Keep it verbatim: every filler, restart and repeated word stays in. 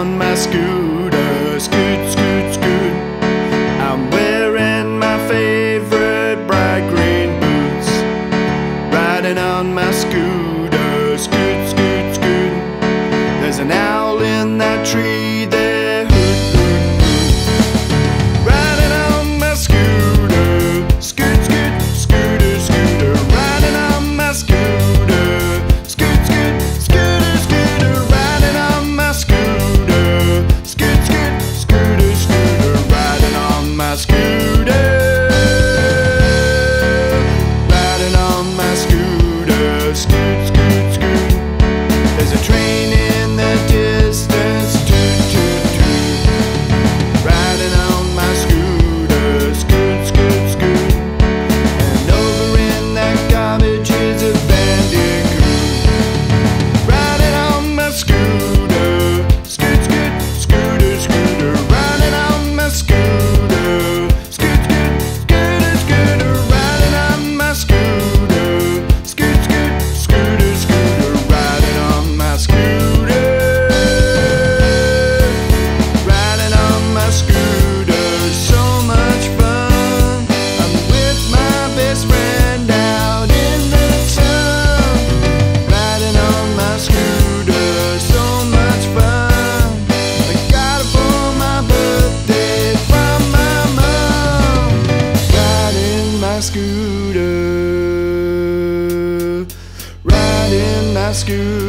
on my scooter, scoot, scoot, scoot. I'm wearing my favorite bright green boots, riding on my scooter, scoot, scoot, scoot. There's an owl in that tree there, hoot, hoot, hoot. Riding on my scooter, scoot, scoot, scooter, scooter. Riding on my scooter, scoot, scoot, scooter, scooter. Riding on my scooter, scoot, scoot, scooter, scooter. Riding on my scooter, riding on my scooter, scoot, scoot, scoot. There's a train in the distance, toot, toot, toot. Riding on my scooter, scoot, scoot, scoot. And over in that garbage is a bandicoot. Riding on my scooter, scoot, scoot, scooter, scooter. Riding on my scooter, scoot, scoot, scooter, scooter. Riding on my scooter, scoot, scoot, scooter, scooter. Riding on my scooter, riding on my scooter, so much fun. I'm with my best friend out in the sun, riding on my scooter, so much fun. I got it for my birthday from my mom, riding my scooter, riding my scooter.